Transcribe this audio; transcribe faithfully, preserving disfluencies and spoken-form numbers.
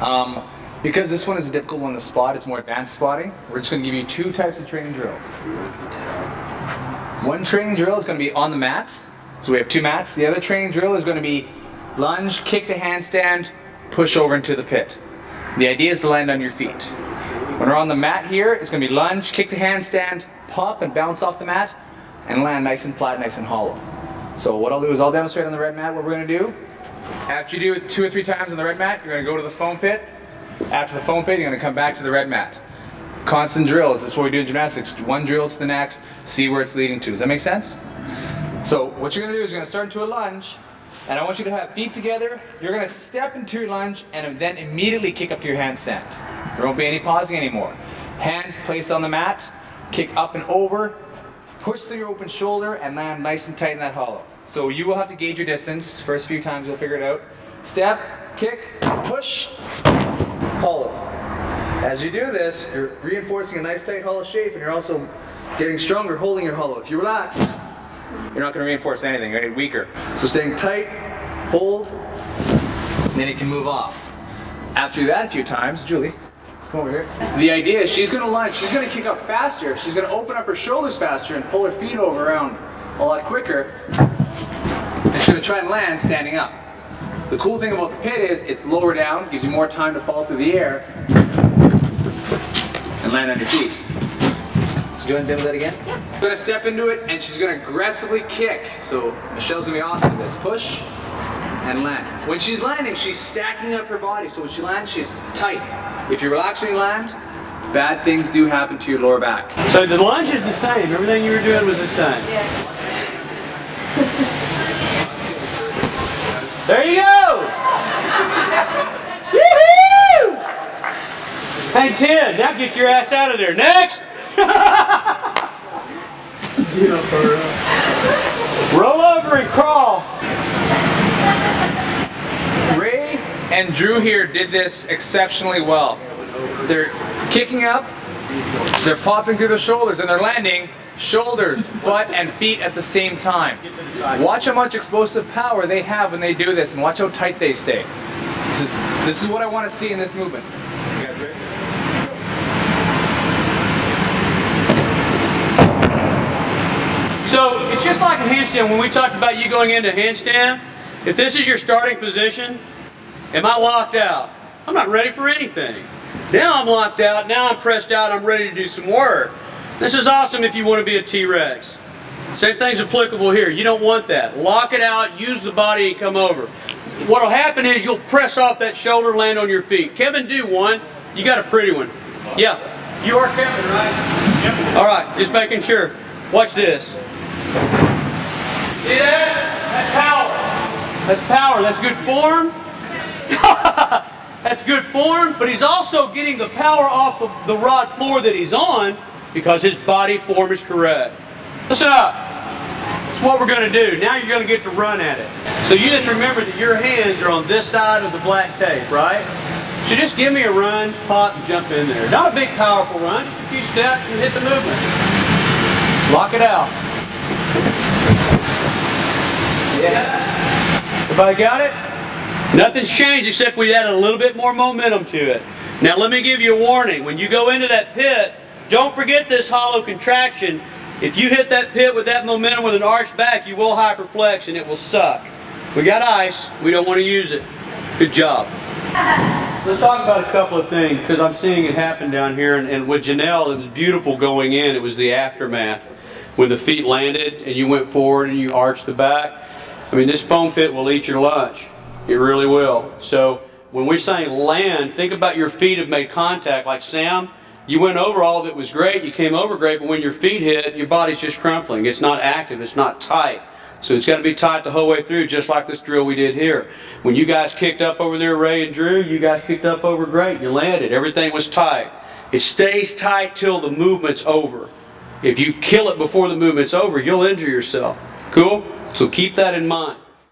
Um, because this one is a difficult one to spot, it's more advanced spotting, we're just going to give you two types of training drills. One training drill is going to be on the mat, so we have two mats. The other training drill is going to be lunge, kick to handstand, push over into the pit. The idea is to land on your feet. When we're on the mat here, it's going to be lunge, kick to handstand, pop and bounce off the mat, and land nice and flat, nice and hollow. So what I'll do is I'll demonstrate on the red mat what we're going to do. After you do it two or three times on the red mat, you're going to go to the foam pit. After the foam pit, you're going to come back to the red mat. Constant drills. This is what we do in gymnastics. One drill to the next, see where it's leading to. Does that make sense? So what you're going to do is you're going to start into a lunge, and I want you to have feet together. You're going to step into your lunge and then immediately kick up to your handstand. There won't be any pausing anymore. Hands placed on the mat, kick up and over, push through your open shoulder and land nice and tight in that hollow. So you will have to gauge your distance. First few times you'll figure it out. Step, kick, push, hollow. As you do this, you're reinforcing a nice tight hollow shape, and you're also getting stronger holding your hollow. If you relax, you're not going to reinforce anything, you're going to get weaker. So staying tight, hold, and then it can move off. After you do that a few times, Julie, let's come over here. The idea is she's going to lunge, she's going to kick up faster, she's going to open up her shoulders faster and pull her feet over around a lot quicker. And she's going to try and land standing up. The cool thing about the pit is it's lower down, gives you more time to fall through the air and land on your feet. So go ahead and demo that again. Yeah. She's going to step into it and she's going to aggressively kick. So Michelle's going to be awesome at this. Push and land. When she's landing, she's stacking up her body. So when she lands, she's tight. If you relax when you land, bad things do happen to your lower back. So the lunge is the same. Everything you were doing was the same. Yeah. There you go! Woohoo! Hey Ted, now get your ass out of there. Next! Roll over and crawl. Ray and Drew here did this exceptionally well. They're kicking up, they're popping through the shoulders, and they're landing shoulders, butt, and feet at the same time. Watch how much explosive power they have when they do this, and watch how tight they stay. This is, this is what I want to see in this movement. You guys ready? So it's just like a handstand. When we talked about you going into handstand, if this is your starting position, am I locked out? I'm not ready for anything. Now I'm locked out, now I'm pressed out, I'm ready to do some work. This is awesome if you want to be a T-Rex. Same thing's applicable here. You don't want that. Lock it out, use the body and come over. What'll happen is you'll press off that shoulder, land on your feet. Kevin, do one. You got a pretty one. Yeah. You are Kevin, right? Yep. All right, just making sure. Watch this. See that? That's power. That's power. That's good form. That's good form, but he's also getting the power off of the rod floor that he's on because his body form is correct. Listen up. That's what we're going to do. Now you're going to get to run at it. So you just remember that your hands are on this side of the black tape, right? So just give me a run, pop, and jump in there. Not a big, powerful run. Just a few steps and hit the movement. Lock it out. Yeah. Everybody got it? Nothing's changed except we added a little bit more momentum to it. Now let me give you a warning. When you go into that pit, don't forget this hollow contraction. If you hit that pit with that momentum with an arched back, you will hyperflex and it will suck. We got ice. We don't want to use it. Good job. Let's talk about a couple of things because I'm seeing it happen down here. And, and with Janelle, it was beautiful going in. It was the aftermath. When the feet landed and you went forward and you arched the back. I mean, this foam pit will eat your lunch. It really will. So when we're saying land, think about your feet have made contact. Like Sam, you went over, all of it was great. You came over great, but when your feet hit, your body's just crumpling. It's not active. It's not tight. So it's got to be tight the whole way through, just like this drill we did here. When you guys kicked up over there, Ray and Drew, you guys kicked up over great. You landed. Everything was tight. It stays tight till the movement's over. If you kill it before the movement's over, you'll injure yourself. Cool? So keep that in mind.